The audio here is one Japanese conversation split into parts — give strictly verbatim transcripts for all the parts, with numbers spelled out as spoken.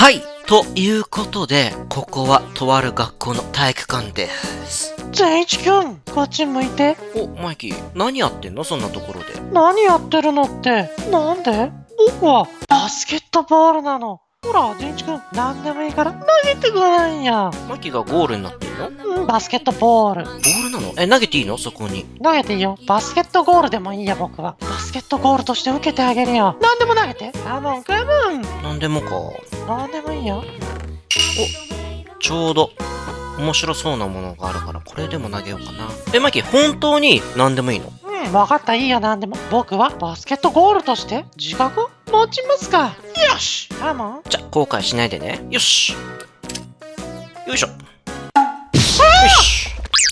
はい。ということで、ここはとある学校の体育館です。 善一くん、こっち向いて。 お、マイキー、何やってんのそんなところで。 何やってるのって、なんで？僕はバスケットボールなの。ほら、善一くん、何でもいいから投げてくれないんや。 マイキーがゴールになってんの？ うん、バスケットボール。 ボールなの？え、投げていいのそこに。 投げていいよ。バスケットゴールでもいいや、僕は。バスケットゴールとして受けてあげるよ。何でも投げて。カモン、カモン。 何でもか。 何でもいいよ。 お、ちょうど面白そうなものがあるからこれでも投げようかな。え、マイキー、本当に何でもいいの？ うん、分かった、いいよ、何でも。僕はバスケットゴールとして自覚を持ちますか。よし、カモン。 じゃ、後悔しないでね。よし。よいしょ。よし。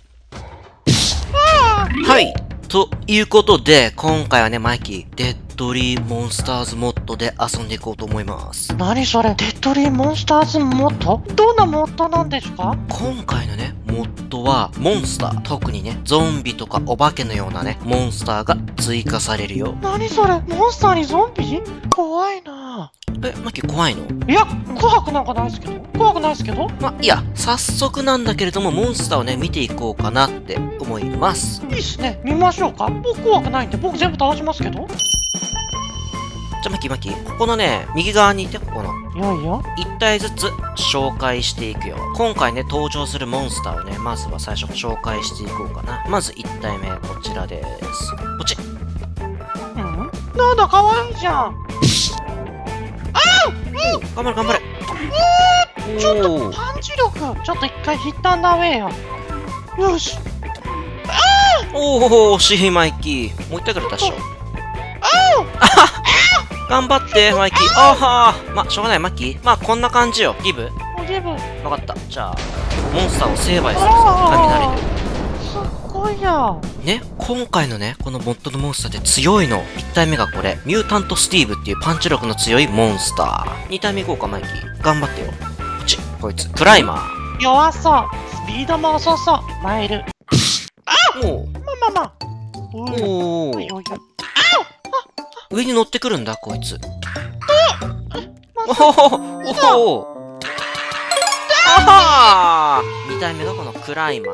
はい。ということで、今回はね、マイキー、デッドリーモンスターズモッドで遊んでいこうと思います。 何それ？デッドリーモンスターズモッド？どんなモッドなんですか？ 今回のね、モッドは、モンスター、特にね、ゾンビとかお化けのようなね、モンスターが追加されるよ。 何それ？モンスターにゾンビ？怖いなぁ。え、マイキー怖いの？ いや、怖くなんかないですけど。怖くないですけど。 ま、いや、早速なんだけれども、モンスターをね、見ていこうかなって思います。 いいっすね。見ましょうか。僕怖くないんで、僕全部倒しますけど。 じゃ、マキマキ、ここのね、右側にいて、ここの。 よいよ。 一体ずつ紹介していくよ。今回ね、登場するモンスターをね、まずは最初紹介していこうかな。まず一体目、こちらです。こっち。 うん？なんだ、かわいいじゃん。あー！うん！ 頑張れ頑張れ。 うーちょっとパンチ力。ちょっと一回ヒットアンダーウェイよ。よし。 おお、惜しい、マイキー。もう一回くらい出しよう。頑張って、マイキー。あはー。ま、しょうがない、マッキー。まあ、こんな感じよ。ギブ？ ギブ。 わかった。じゃあ、モンスターを成敗するさ、雷で。 すっごいや。 ね、今回のね、このモッドのモンスターって強いの。一体目がこれ。ミュータントスティーブっていうパンチ力の強いモンスター。二体目いこうか、マイキー。頑張ってよ。こっち、こいつ。クライマー。 弱そう。スピードも遅そう。マイル。 おお。 まあまあまあ。 おお。 おいおい。 上に乗ってくるんだ、こいつ。おおおおあはー！ に 体目がこのクライマー。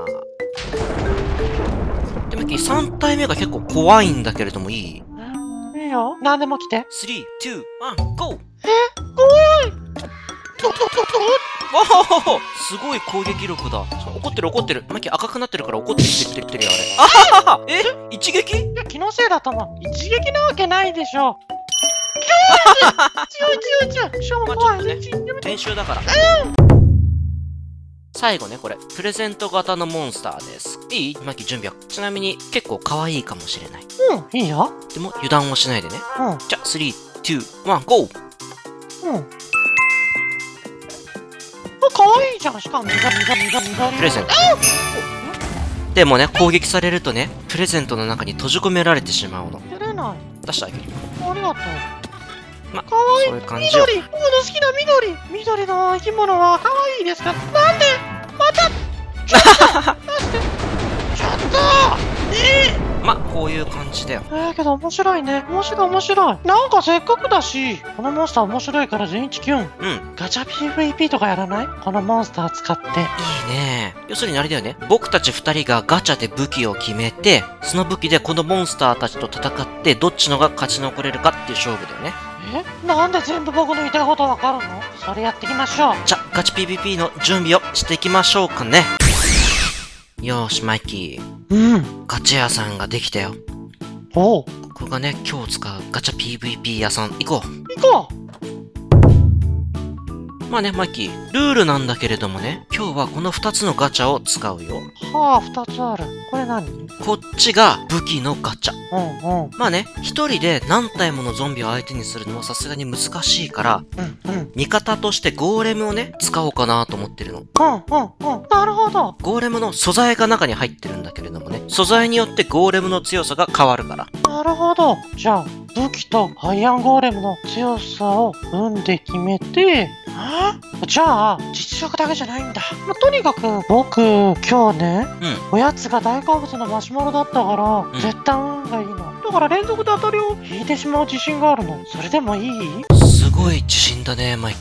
でも、さん体目が結構怖いんだけれどもいい？ いいよ。何でも来て。 スリー、ツー、ワン、ゴー！ え？怖い！ど、ど、ど、ど？ わおすごい攻撃力だ。怒ってる怒ってる。マキ赤くなってるから怒ってるって言ってるよ、あれ。あははえ一撃？ いや、気のせいだと思う。一撃なわけないでしょ。強い強い強い。しょうも怖い。 ね、練習だから。最後ね、これ。プレゼント型のモンスターです。いい？マキ準備は。ちなみに結構可愛いかもしれない。 うん、いいよ。 でも油断はしないでね。 うん。 じゃあ、スリー、ツー、ワン、ゴー！ うん。かわいいじゃん。しかも緑緑緑緑。 プレゼント。でもね、攻撃されるとね、プレゼントの中に閉じ込められてしまうの。 出れない。 出してあげる。 ありがとう。 ま、 かわいい。 そういう感じよ。 緑。僕の好きな緑。緑の生き物はかわいいですか？なんで？また。ちょっと。出して。ちょっと。えーま、こういう感じだよ。 えー、けど面白いね。面白い面白い。なんかせっかくだし、このモンスター面白いから善一キュン。 うん。 ガチャ ピーブイピー とかやらない？このモンスター使って。いいね。要するにあれだよね。僕たち二人がガチャで武器を決めて、その武器でこのモンスターたちと戦って、どっちのが勝ち残れるかっていう勝負だよね。 え？なんで全部僕の言いたいことわかるの？それやっていきましょう。 じゃ、ガチ ピーブイピー の準備をしていきましょうかね。よーし、マイキー。 うん。 ガチャ屋さんができたよ。 おう。 これがね、今日使うガチャ ピーブイピー 屋さん。行こう。 行こう。 まあね、マイキー。ルールなんだけれどもね、今日はこの二つのガチャを使うよ。 はあ、二つある。これ何？ こっちが武器のガチャ。 うんうん。 まあね、一人で何体ものゾンビを相手にするのはさすがに難しいから、 うんうん。 味方としてゴーレムをね、使おうかなと思ってるの。 うんうんうん。なるほど。 ゴーレムの素材が中に入ってるんだけれどもね、素材によってゴーレムの強さが変わるから。 なるほど。じゃあ、武器とアイアンゴーレムの強さを運で決めて、じゃあ、実力だけじゃないんだ。まあ、とにかく、僕、今日ね、 うん。 おやつが大好物のマシュマロだったから、 うん絶対運がいいの。だから連続で当たりを引いてしまう自信があるの。それでもいい？ すごい自信だね、マイキー。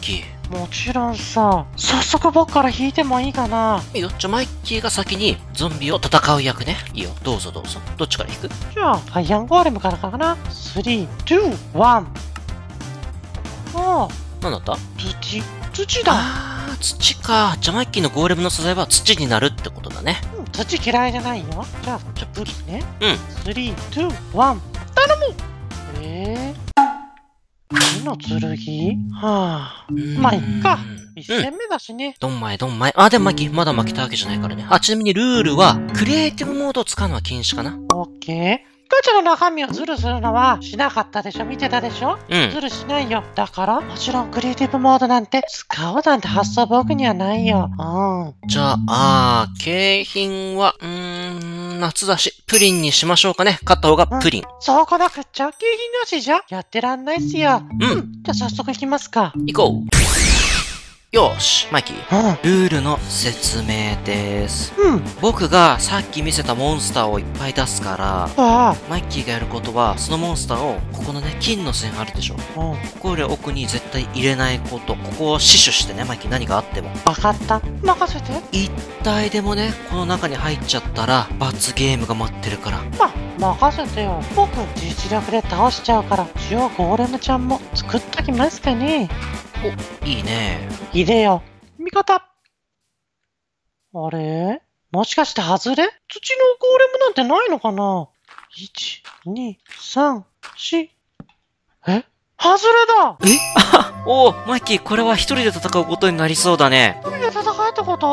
もちろんさ。早速僕から引いてもいいかな。 いいよ。じゃあマイキーが先にゾンビを戦う役ね。いいよ。どうぞどうぞ。どっちから引く？ じゃあ、アイアンゴーレムからかな。スリー、ツー、ワン。ああ、 なんだった？ 土、土だ。 あー、土か。じゃあマイキーのゴーレムの素材は土になるってことだね。 うん、土嫌いじゃないよ。じゃあ、じゃあ武器ね。 うん。 スリー、ツー、ワン。頼む。えー、火の剣？はあ。まあ、いっか。一戦目だしね。 どんまいどんまい。あ、でもマイキー、まだ負けたわけじゃないからね。あ、ちなみにルールは、クリエイティブモードを使うのは禁止かな。 オッケー。ガチャの中身をズルするのはしなかったでしょ？見てたでしょ？ うん。 ズルしないよ。だから、もちろんクリエイティブモードなんて使おうなんて発想僕にはないよ。うん。 じゃあ、あー、景品は、うーん、夏だし、プリンにしましょうかね。勝った方がプリン。 そうこなくっちゃ景品なしじゃやってらんないっすよ。 うん。 じゃあ早速行きますか。 行こう。よーし、マイキー。 うん。 ルールの説明です。 うん。 僕がさっき見せたモンスターをいっぱい出すから、 ああ。 マイキーがやることは、そのモンスターを、ここのね、金の線あるでしょ。 うん。 ここより奥に絶対入れないこと。ここを死守してね、マイキー何があっても。 わかった。任せて。 一体でもね、この中に入っちゃったら、罰ゲームが待ってるから。 ま、任せてよ。僕、実力で倒しちゃうから、一応ゴーレムちゃんも作っときますかね。 いいね。 いでよ。味方。あれ？もしかして外れ？土のゴーレムなんてないのかな？ いち、に、さん、し。え？外れだ！ えあおお、マイキー、これは一人で戦うことになりそうだね。 一人で戦えってこと？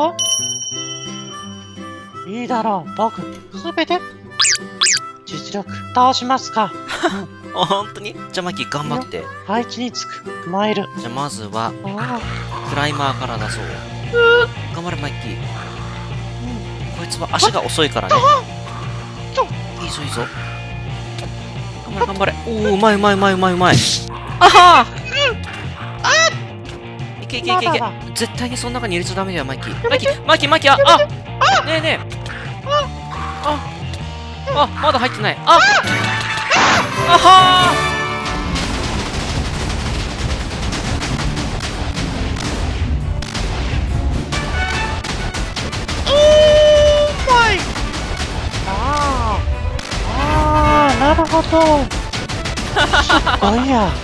いいだろう。僕、すべて、実力、倒しますか。 あ、ほんとに？じゃあマイキー頑張って。 配置につく。マイル。 じゃあまずは、 あクライマーから出そう。頑張れマイキー。 あ。 こいつは足が遅いからね。いいぞいいぞ。頑張れ頑張れ。おお、うまいうまいうまいうまいうまい。あはーいけいけいけいけ。絶対にその中に入れちゃダメだよ、マイキー。マイキー、マイキー、マイキー、ああねえねえ。ああ、まだ入ってない。ああはーああ、ああ、なるほど。すごいや。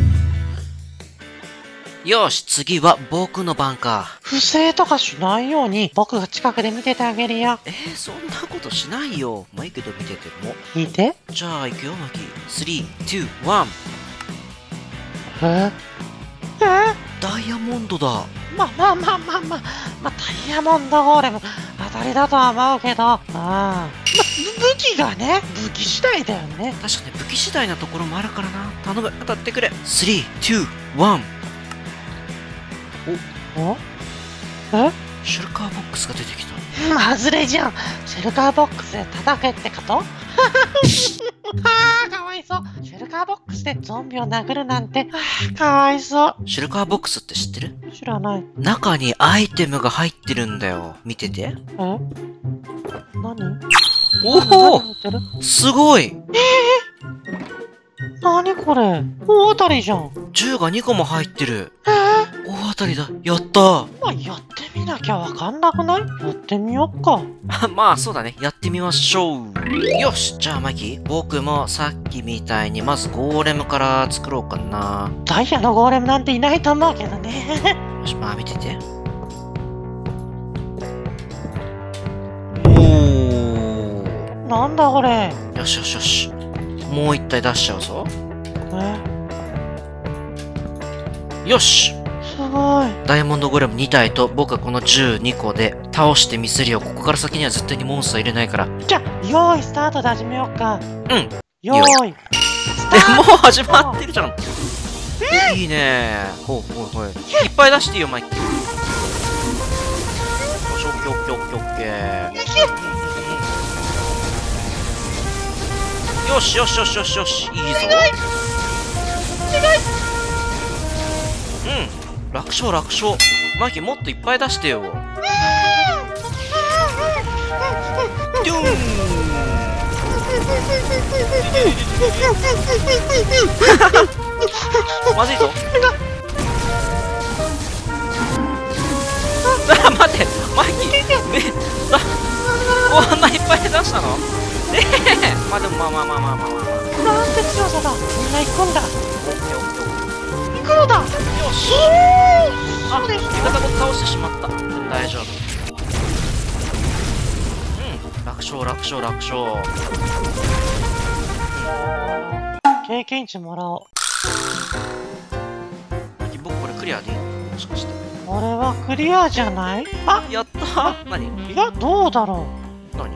よし、次は僕の番か。 不正とかしないように僕が近くで見ててあげるよ。 えー、そんなことしないよ。まあいいけど見てても。 聞いて。 じゃあ行くよ、マキ。スリー、ツー、ワン。 ええダイヤモンドだ。 まあまあまあまあまあ、まあ、ダイヤモンドゴーレム当たりだとは思うけど、ああ、まあ、武器がね、武器次第だよね。 確かに武器次第なところもあるからな。頼む、当たってくれ。スリー、ツー、ワン。 おえシュルカーボックスが出てきた。 外れじゃん。シェルカーボックスで叩けってこと？はあ、かわいそう。シェルカーボックスでゾンビを殴るなんて、はあ、かわいそう。 シュルカーボックスって知ってる？ 知らない。 中にアイテムが入ってるんだよ。見てて。 え何？ おお何見てる？ すごい。 何これ？大当たりじゃん。 銃がにこも入ってる。 えー大当たりだ。やったー。 まあ、やってみなきゃわかんなくない？やってみよっか。 まあそうだね。やってみましょう。よし。じゃあマイキー、僕もさっきみたいにまずゴーレムから作ろうかな。 ダイヤのゴーレムなんていないと思うけどね。 よし、まあ見てて。おー。 なんだこれ。 よしよしよし。もう一体出しちゃうぞ。 えよし。 すごい。 ダイヤモンドゴーレムに体と僕はこの銃にこで倒してみせるよ。ここから先には絶対にモンスター入れないから。 じゃあ、よーい、スタートで始めようか。 うん。 よーい。 え、もう始まってるじゃん。いいねー。ほうほうほう。いっぱい出していいよ、マイキー。よし、オッケーオッケーオッケーオッケー。よしよしよしよしよし。いいぞ。うん。楽勝楽勝。マイキーもっといっぱい出してよ。ドゥーンまずいぞ。 あ、待って、マイキー、ね、だ、こんないっぱい出したの？ねえ、まあでもまあまあまあまあまあまあ。 なんて強さだ。みんな行くんだ。 オッケーオッケーオッケー。 行くのだ。 よし。あ、 そうです味方を倒してしまった。大丈夫。うん、楽勝楽勝楽勝。 経験値もらおう。 僕これクリアでいいの？もしかして。 これはクリアじゃない？あ、 やったー。何？ いや、どうだろう。 何？こ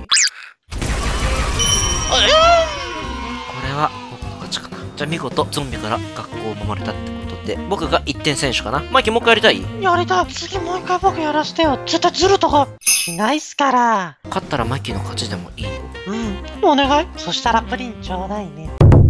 れは僕の勝ちかな。じゃあ見事ゾンビから学校を守れたってことで、僕がいってん選手かな。マイキーもう一回やりたい？ やりたい。次もう一回僕やらせてよ。絶対ズルとかしないっすから。 勝ったらマイキーの勝ちでもいいよ。 うん、お願い。そしたらプリンちょうだいね。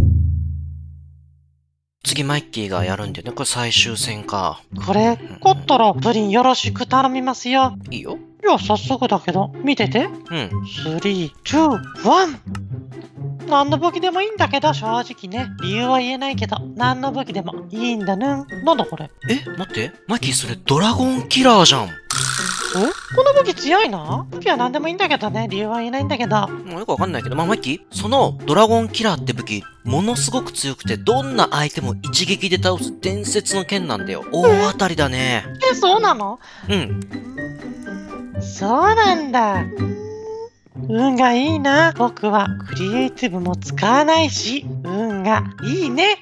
次マイキーがやるんだよね。これ最終戦か。 これ、勝ったらプリンよろしく頼みますよ。 いいよ。 いや、早速だけど、見てて。 うん。 スリー、ツー、ワン。何の武器でもいいんだけど、正直ね。理由は言えないけど、何の武器でもいいんだぬん。なんだこれ。 え、待って。マイキーそれドラゴンキラーじゃん。 え、この武器強いな。武器は何でもいいんだけどね。理由は言えないんだけど。 もうよくわかんないけど、まあ、マイキー、そのドラゴンキラーって武器、ものすごく強くて、どんな相手も一撃で倒す伝説の剣なんだよ。大当たりだね。 え、そうなの？ うん。 そうなんだ。運がいいな。僕はクリエイティブも使わないし、運がいいね。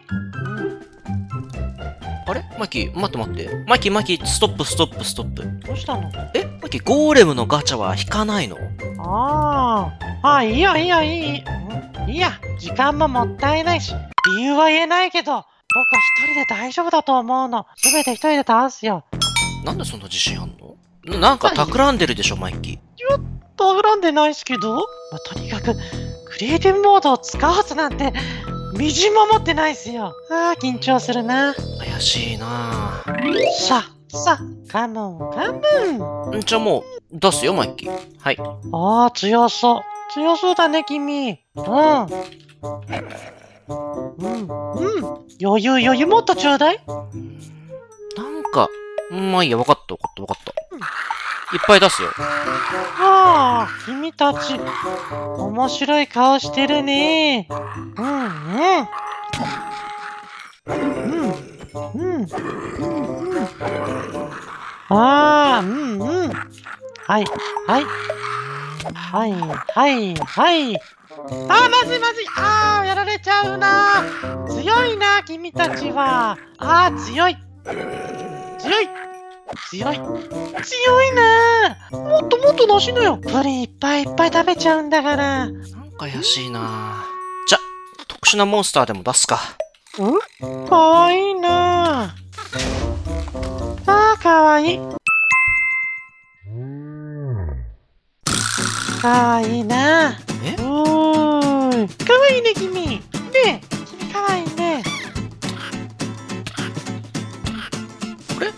あれマイキー、待って待って。マイキー、マイキー、ストップ、ストップ、ストップ。 どうしたの？ えマイキー、ゴーレムのガチャは引かないの？ ああ、ああ、いいよいいよいい。うん、いいや、時間ももったいないし、理由は言えないけど、僕は一人で大丈夫だと思うの。すべて一人で倒すよ。 なんでそんな自信あんの？ななんか企んでるでしょ、マイキー。 企んでないですけど、まあ、とにかく、クリエイティブモードを使わすなんて、みじんも持ってないっすよ。ああ、緊張するな。 怪しいなさあ、さあ、カモン、カモン。 んじゃあもう、出すよ、マイキー。はい。 ああ、強そう。強そうだね、君。うん。うん、うん。余裕、余裕もっとちょうだい。 なんか、まあいいや、わかった、わかった、わかった。いっぱい出すよ。 ああ、君たち、面白い顔してるね。うん、うん。うん、うん、うん。ああ、うん、うん。はい、はい。はい、はい、はい。ああ、まずいまずい。ああ、やられちゃうな。強いな、君たちは。ああ、強い。強い。強い。強いな。もっともっと出しなよ。プリンいっぱいいっぱい食べちゃうんだから。 なんか怪しいなじゃ、特殊なモンスターでも出すか。 ん？かわいいな。ああ、かわいい。かわいいな。 え？ おーい。かわいいね、君。ねえ、君かわいいね。 これ？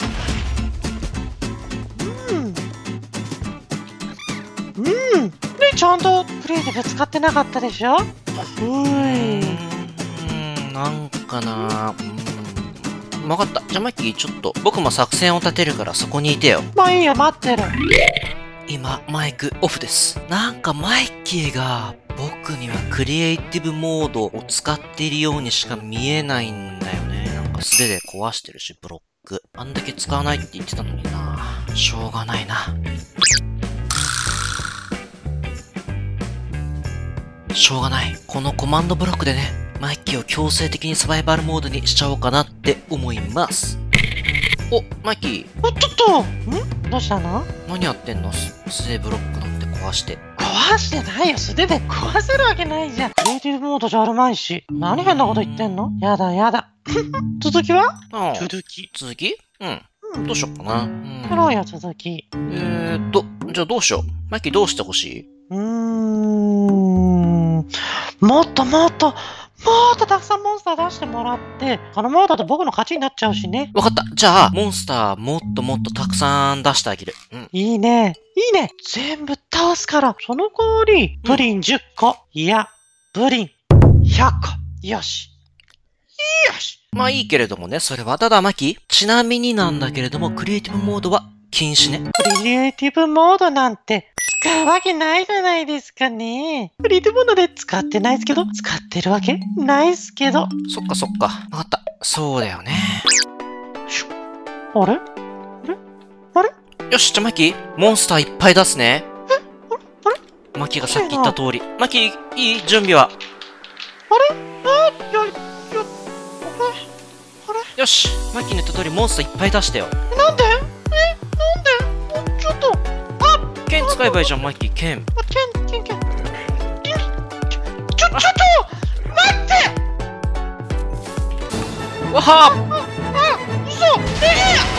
うん。うん。ね、ちゃんとクリエイティブ使ってなかったでしょ？うーい。 うーん、なんかなうーん。わかった。じゃあマイキー、ちょっと、僕も作戦を立てるからそこにいてよ。 まあいいよ、待ってる。 今、マイクオフです。なんかマイキーが、僕にはクリエイティブモードを使っているようにしか見えないんだよね。なんか素手で壊してるし、ブロック。あんだけ使わないって言ってたのにな。しょうがないな。しょうがない。このコマンドブロックでね、マイキーを強制的にサバイバルモードにしちゃおうかなって思います。お、マイキー。 お、ちょっとんどうしたの？ 何やってんの？素手ブロックなんて壊して。 壊してないよ。素手で壊せるわけないじゃん。クリエイティブモードじゃあるまいし。何変なこと言ってんの？やだやだ。続きは？ ああ、 続き。 続き？うん。どうしよっかな。うん。 やろうよ、続き。 えーっと、じゃあどうしよう。マイキーどうしてほしいうーん。もっともっと、もっとたくさんモンスター出してもらって、このモードで僕の勝ちになっちゃうしね。 わかった。じゃあ、モンスターもっともっとたくさん出してあげる。うん。 いいね。いいね。全部倒すから。その代わり、プリンじゅっこ。いや、プリンひゃっこ。よし。よし。 まあいいけれどもね、それは。ただ、マキ、ちなみになんだけれども、クリエイティブモードは禁止ね。 クリエイティブモードなんて使うわけないじゃないですかね。クリエイティブモードで使ってないですけど、使ってるわけないっすけど。 そっかそっか。わかった。そうだよね。 あれあれあれよし、じゃあマキ、モンスターいっぱい出すね。 あれあれマキがさっき言った通り。マキ、いい準備は。 あれあよ、よ、あれあれよし、マキの言った通りモンスターいっぱい出したよ。 なんでえ、なんでちょっと、あ剣使えばいいじゃん、マキ、剣。 あ、ケン、ケン、ケン。ちょ、ちょっと待ってわはあ、あ、嘘ええ